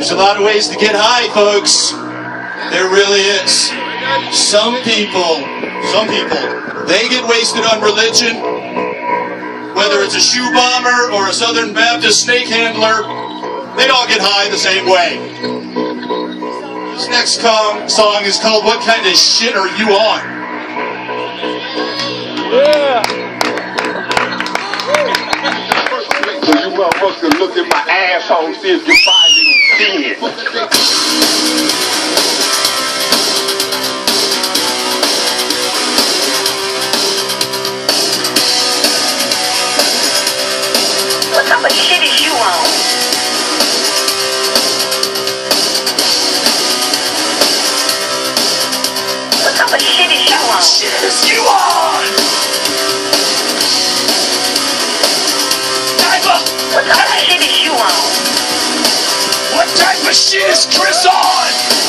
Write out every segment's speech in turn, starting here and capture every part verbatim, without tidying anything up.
There's a lot of ways to get high, folks. There really is. Some people, some people, they get wasted on religion, whether it's a shoe bomber or a Southern Baptist snake handler, they all get high the same way. This next song is called What Kind of Shit Are You On? Yeah. So you motherfuckers look at my asshole and see if you find any sin. What type of shit is you on? What type of shit is you on? Shit is you on? Type of, What type of shit is you on? what type of shit is Chris on?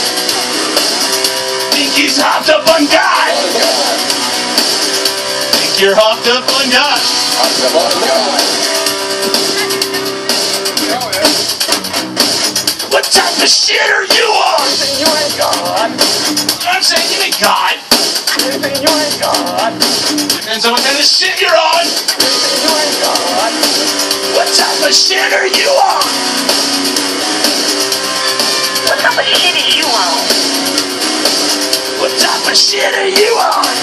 Think he's hopped up on God? Think you're hopped up on God? What type of shit are you on? You ain't God. I'm saying you ain't God. You ain't God. Depends on what kind of shit you're on. You ain't God. What type of shit are you on? What type of shit is you on? What type of shit are you on?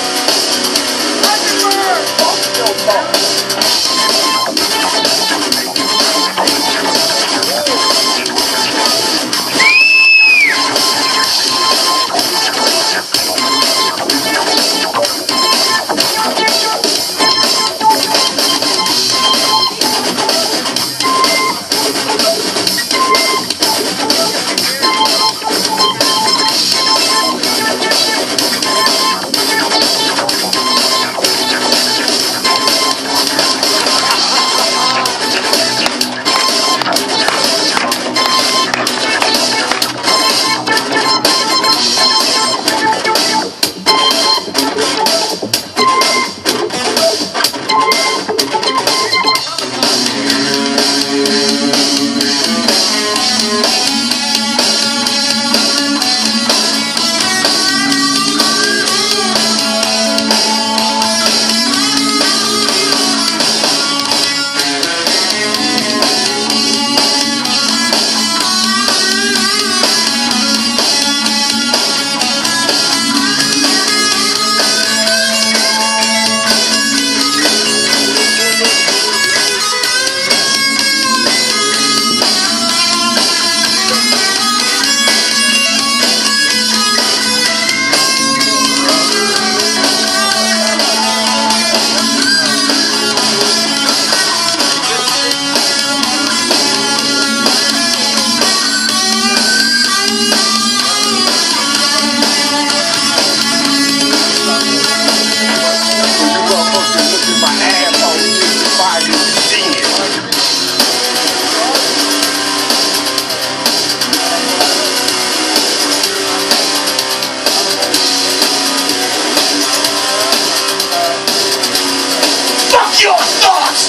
Your thoughts!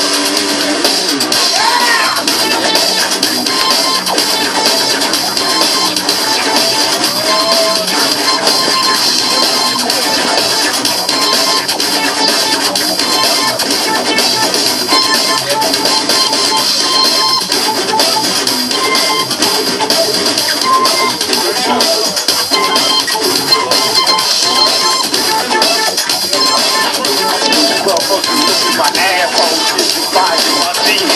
My asshole is divided my sin.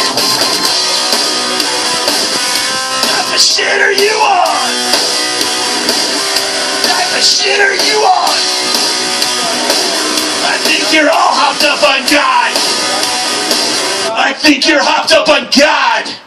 What type of shit are you on? What type of shit are you on? I think you're all hopped up on God. I think you're hopped up on God.